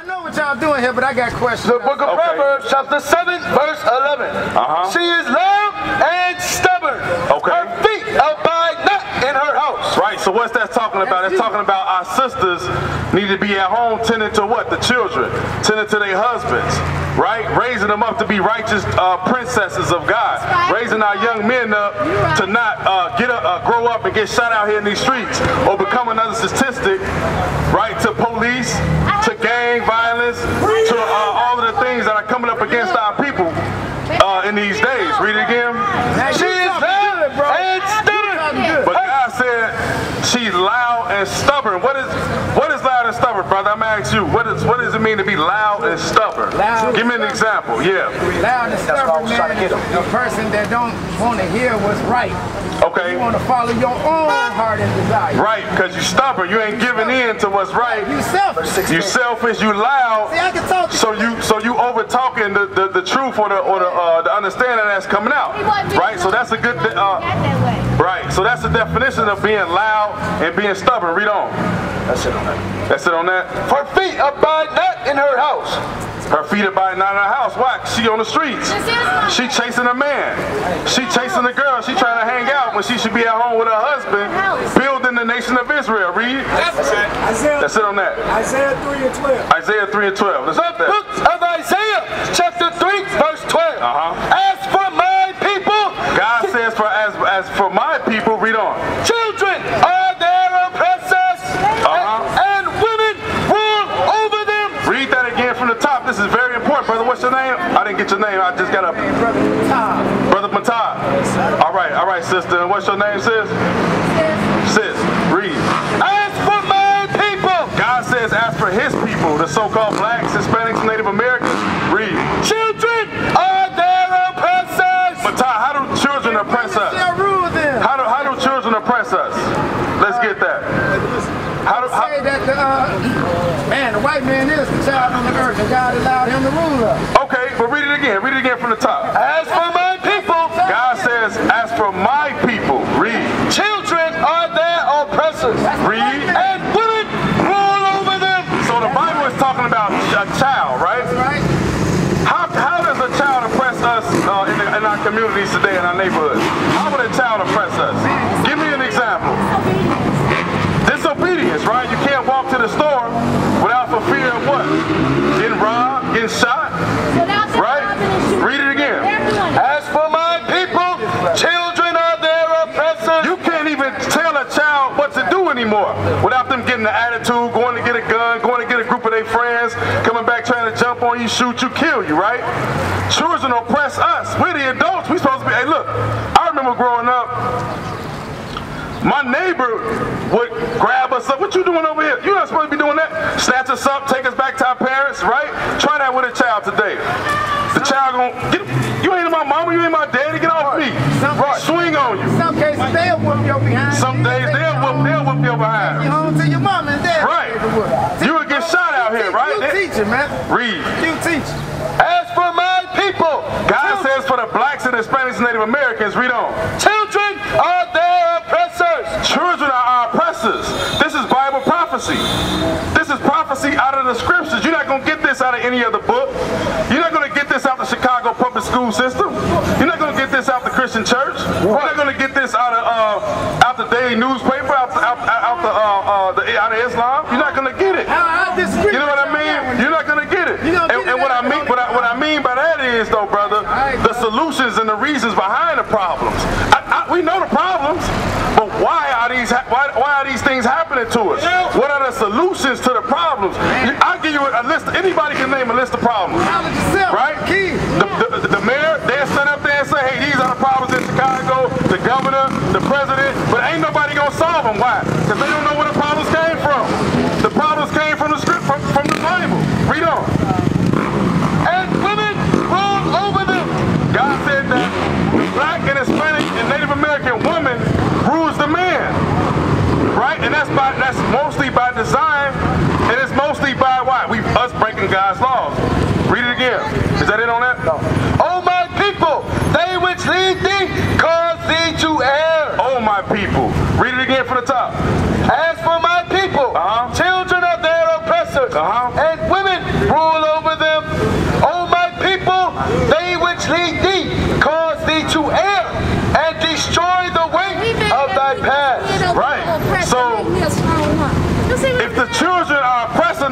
I know what y'all doing here, but I got questions. The book of Proverbs, chapter 7, verse 11. She is loud and stubborn. Her feet abide not in her house. Right, so what's that talking about? It's talking about our sisters need to be at home tending to what? The children, tending to their husbands, right? Raising them up to be righteous princesses of God. Raising our young men up to not grow up and get shot out here in these streets or become another statistic, right? To police, to gang violence, to all of the things that are coming up against our people in these days. Read it again. She is loud and stubborn. But God said she's loud and stubborn. What is loud and stubborn, brother? I'm gonna ask you. What does it mean to be loud and stubborn? Give me an example. Yeah. Loud and stubborn, man, is a person that don't want to hear what's right. Okay. You want to follow your own heart and desire. Right, because you're stubborn. You ain't giving in to what's right. You selfish. You selfish. You loud. See, I can talk to so you over talking the truth or the understanding that's coming out. Right. So that's a good. Right. So that's the definition of being loud and being stubborn. Read on. That's it on that. That's it on that. Her feet abide not in her house. Her feet abide not in her house. Why? She on the streets. She chasing a man. She chasing a girl. She trying to hang out when she should be at home with her husband, building the nation of Israel. Read. That's it on that. Isaiah 3 and 12. Isaiah 3 and 12. Let's The book of Isaiah, chapter 3, verse 12. As for my people, God says, as for my people, read on. Children are their oppressors, and women rule over them. Read that again from the top. This is very important, brother. What's your name? I didn't get your name. I just got a Brother Matai. Brother Matai. All right, sister. And what's your name, sis? Sis. Read. As for my people, God says, as for his people, the so-called blacks, Hispanics, Native Americans, read. children are their oppressors. Matai, how do children oppress us? How do children oppress us? Let's get that. Say that the white man is the child on the earth, and God allowed him to rule us. Okay, but read it again. Read it again from the top. As for my people, God says, as for my people, read. children are their oppressors. Read. And women rule over them. So the Bible is talking about a child, right? Right? How does a child oppress us in our communities today, in our neighborhoods? How would a child oppress us? Give me an example. Disobedience, right? You can't walk to the store without for fear of what? Getting robbed, getting shot, right? Read it again. As for my people, children are their oppressors. You can't even tell a child what to do anymore without them getting the attitude, going to get a gun, going to get a group of their friends, coming back trying to jump on you, shoot you, kill you, right? Children oppress us. We're the adults. We're supposed to be, hey, look, I remember growing up, my neighbor would grab us up. What you doing over here? You're not supposed to be doing that. Snatch us up, take us back to our parents, right? Try that with a child today. The child gonna get, you ain't my mama, you ain't my daddy, get off me. Swing on you. Some cases they'll whoop your behind. Some days they'll whoop your behind. You home to your mama and dad. Right. You would get shot out here, right? You teaching, man. Read. You teaching. As for my people, God says for the blacks and Hispanics and Native Americans, read on. children are their oppressors. Children are our oppressors. This is Bible prophecy. This is prophecy out of the scriptures. You're not going to get this out of any other book. You're not going to get this out of the Chicago public school system. You're not going to get this out the Christian church. You're not going to get this out of the daily newspaper, out of Islam. You're not going to get it. I disagree. You know what I mean? You're not going to get it. And what I mean by that is, though, brother, the solutions and the reasons behind the problems. We know the problems, but why are these things happening to us? What are the solutions to the problems? I'll give you a list. Anybody can name a list of problems, right? The mayor, they'll stand up there and say, hey, these are the problems in Chicago, the governor, the president, but ain't nobody gonna solve them. Why? Because they don't know where the problems came from. The problems came from the script, from the Bible. Read on. And women rule over them. God said that the black and Hispanic and Native American woman rules the man, right? And that's mostly by design, and it's mostly by why? Us breaking God's laws. Read it again. Is that it on that? No. Oh my people, they which lead thee cause thee to err. Oh my people. Read it again from the top. As for my people, children are their oppressors, and women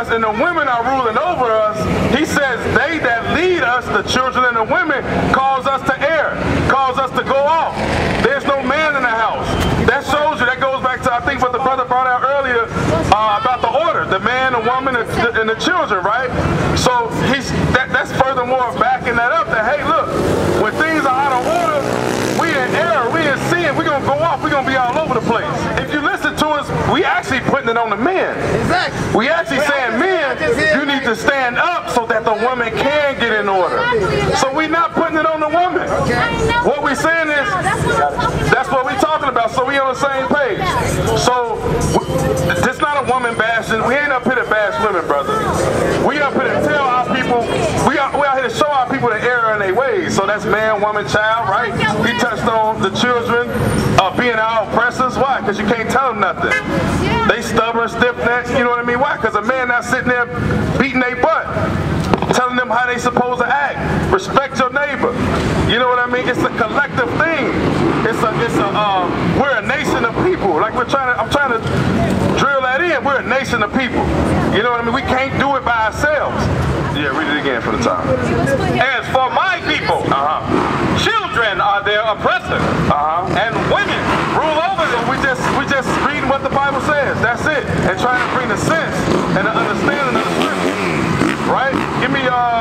us and the women are ruling over us, he says they that lead us, the children and the women, cause us to err, cause us to go off. There's no man in the house. That shows you, that goes back to, I think, what the brother brought out earlier about the order, the man, the woman, and the children, right? So that's furthermore backing that up, that, hey, look, when things are out of order, we in error, we in sin, we're going to go off, we're going to be all over the place. If you listen to us, we actually putting it on the men. Exactly. We actually saying, men, you need to stand up so that the woman can get in order. So we're not putting it on the woman. What we're saying is, that's what we're talking about, so we on the same page. So, it's not a woman bashing. We ain't up here to bash women, brother. We up here to tell our people, we out here to show our people the error in their ways. So that's man, woman, child, right? He touched on the children being our oppressors. Why? Because you can't tell them nothing. They stubborn, stiff-necked, you know what I mean? Why? Because a man not sitting there beating their butt, telling them how they supposed to act. Respect your neighbor. You know what I mean? It's a collective thing. We're a nation of people. Like I'm trying to drill that in. We're a nation of people. You know what I mean? We can't do it by ourselves. Yeah, read it again for the time. As for my people, children are their oppressors, and women rule over them. We just reading what the Bible says. That's it. And trying to bring the sense and the understanding of the scripture. Right? Give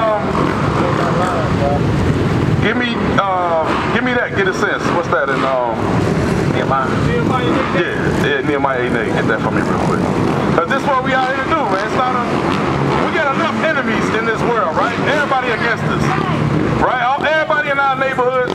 me that. Get a sense. What's that in Nehemiah? Yeah, Nehemiah 8:8. Get that for me real quick. Cause this is what we out here to do, man. It's not we got enough enemies in this world, right? Everybody against us, right? Everybody in our neighborhoods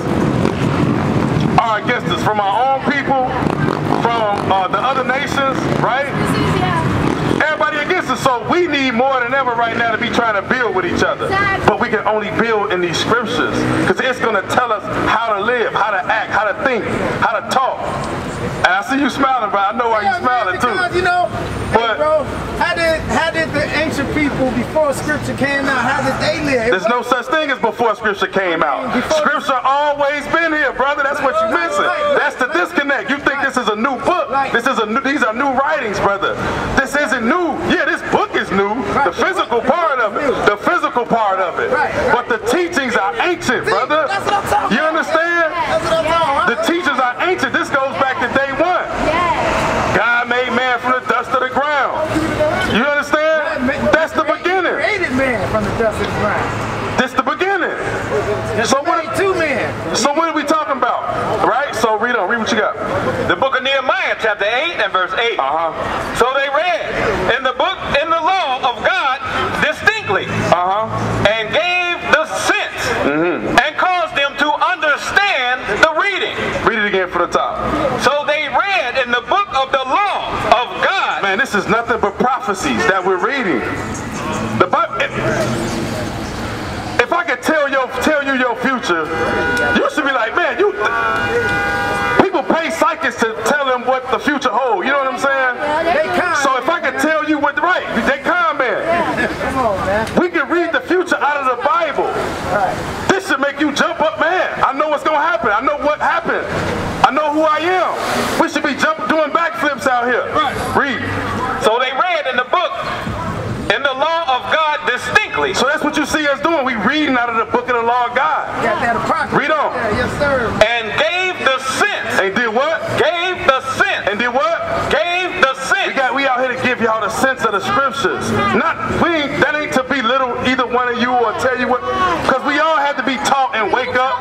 are against us, from our own people, from the other nations, right? Everybody against us, so we need more than ever right now to be trying to build with each other. But we can only build in these scriptures, because it's going to tell us how to live, how to act, how to think, how to talk. And I see you smiling, bro. I know why you're smiling too. You know, but, hey, bro, how did the ancient people before scripture came out, how did they live? There's no such thing as before scripture came out. Scripture always been here, brother. That's what you're missing. That's the disconnect. You think this is a new book. These are new writings, brother. This isn't new. Yeah, this book is new. The physical part of it. The physical part of it. But the teachings are ancient, brother. You understand? The teachings are ancient. This goes back to day one. God made man from the dust of the ground. You understand? That's the beginning. Created man from the dust of the ground. This the beginning. So what are we talking about? Right? So read what you got. The book of Nehemiah, chapter 8 and verse 8. So they read in the law of God distinctly, and gave the sense, and caused them to understand the reading. Read it again for the top. So they read in the book of the law of God. Man, this is nothing but prophecies that we're reading. The Bible. If I could tell you your future, you should be like, man, people pay psychics to tell them what the future holds. You know what I'm saying? So if I could tell you what, right, they con man. We can read the future out of the Bible. This should make you jump up, man. I know what's going to happen. I know what happened. I know who I am. We should be doing backflips out here. Read. So they read in the book, in the law of God distinctly. So that's what you see us doing. We reading out of the book of the law of God. Read on. Yes, sir. And gave the sense. And did what? Gave the sense. And did what? Gave the sense. We out here to give y'all the sense of the scriptures. That ain't to belittle either one of you or tell you what, because we all have to be taught and wake up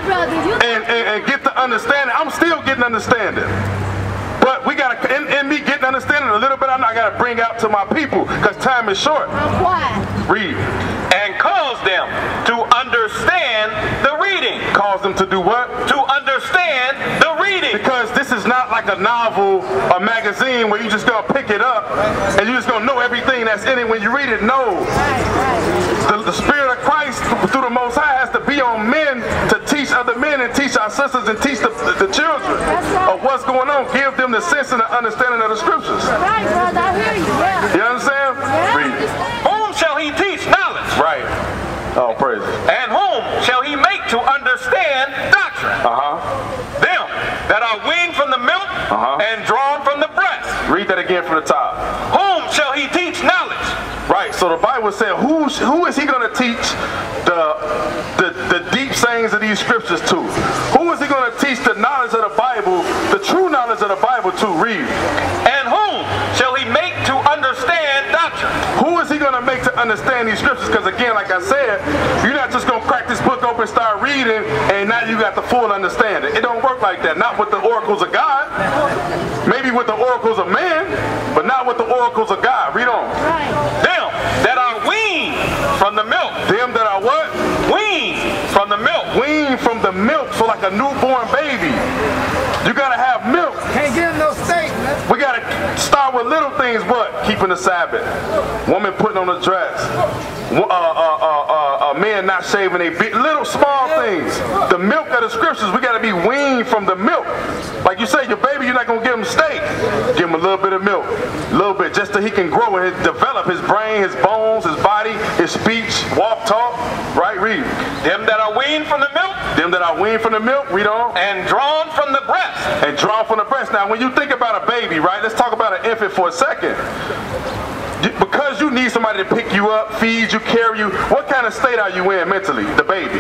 and get the understanding. I'm still getting understanding. But we got to, in me getting understanding a little bit, I got to bring out to my people, because time is short. Read. And cause them to understand the reading. Cause them to do what? To understand the reading. Because this is not like a novel or magazine where you just going to pick it up and you just going to know everything that's in it when you read it. No. The Spirit of Christ through the Most High has to be on men to teach other men and teach our sisters and teach the children of what's going on. Give them the sense and the understanding of the scriptures. Right, brother, I hear you. Yeah. You understand? Yeah. Read. Whom shall he teach knowledge? Right. Oh, praise it. And whom shall he make to understand doctrine? Them that are weaned from the milk and drawn from the breast. Read that again from the top. Whom shall he teach knowledge? Right. So the Bible said, who is he going to teach the deep sayings of these scriptures to? Who is he going to teach the knowledge of the Bible, the true knowledge of the Bible to? Read. And whom shall he make to understand doctrine? Who is he going to make to understand these scriptures? Because again, like I said, you're not just going to crack this book open, start reading, and now you got the full understanding. It don't work like that. Not with the oracles of God. Maybe with the oracles of man, but not with the oracles of God. Read on. Them that are weaned from the milk. Them that are what? Weaned from the milk. Weaned from the milk. So like a newborn baby. You got to have milk. Can't give him no steak, man. We got to start with little things. What? Keeping the Sabbath. Woman putting on a dress. A man not shaving a bit. Little small things. The milk of the scriptures. We got to be weaned from the milk. Like you say, your baby, you're not going to give him steak. Give him a little bit of milk. A little bit. Just so he can grow and develop his brain, his bones, his body, his speech, walk, talk. Right? Read. Them that are weaned from the milk. Them that are weaned from the milk. Read on. And drawn from the breast. And drawn from the breast. Now, when you think about a baby, right? Let's talk about an infant for a second. Because you need somebody to pick you up, feed you, carry you, what kind of state are you in mentally, the baby?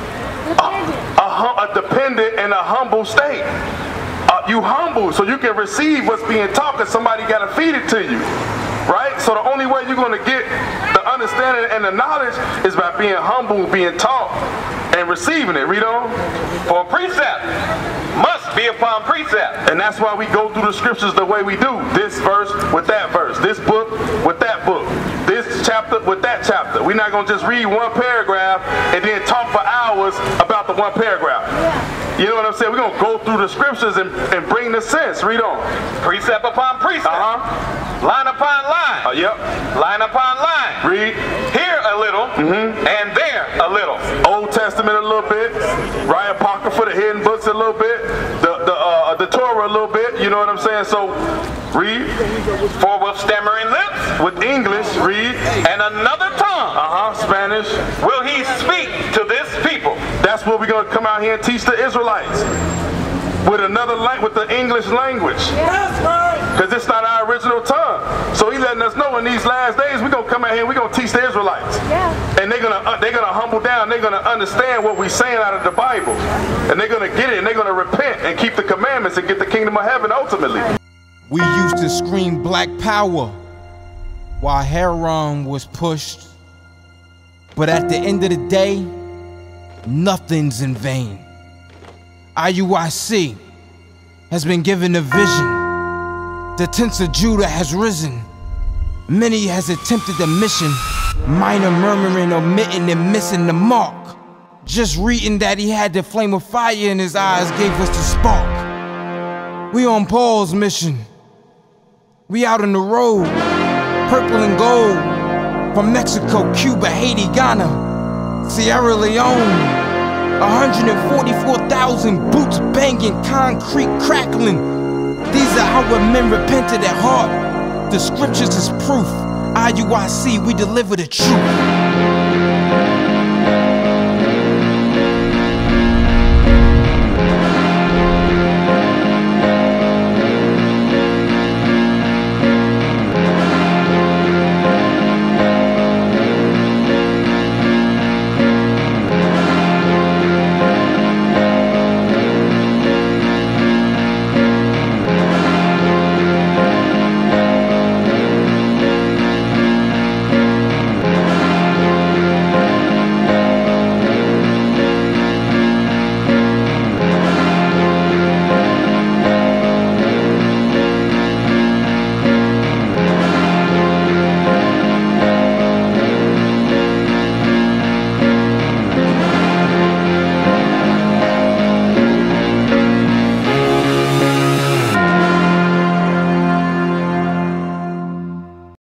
A dependent and a humble state. You humble so you can receive what's being taught because somebody got to feed it to you. Right? So the only way you're going to get the understanding and the knowledge is by being humble, being taught, and receiving it. Read on. For precept must be upon precept. And that's why we go through the scriptures the way we do. This verse with that verse. This book with that book. This chapter with that chapter. We're not going to just read one paragraph and then talk for hours about the one paragraph. You know what I'm saying? We're going to go through the scriptures and bring the sense. Read on. Precept upon precept. Line upon line. Yep. Line upon line. Read. Here a little and there a little. Old Testament a little bit. Right? Apocrypha, the hidden books a little bit. The Torah a little bit. You know what I'm saying? So, read. For with stammering lips. With English, read. And another tongue. Spanish. Will he speak to this people. That's what we're going to come out here and teach the Israelites. With another with the English language. Because it's not our original tongue. So he's letting us know in these last days we're going to come out here and we're going to teach the Israelites. And they're gonna humble down. They're going to understand what we're saying out of the Bible. And they're going to get it and they're going to repent and keep the commandments and get the kingdom of heaven ultimately. We used to scream black power while Heron was pushed. But at the end of the day, nothing's in vain. IUIC has been given a vision. The tents of Judah has risen. Many has attempted the mission. Minor murmuring, omitting, and missing the mark. Just reading that he had the flame of fire in his eyes gave us the spark. We on Paul's mission. We out on the road, purple and gold. From Mexico, Cuba, Haiti, Ghana, Sierra Leone. 144,000 boots banging, concrete crackling. These are our men repented at heart. The scriptures is proof. IUIC, we deliver the truth.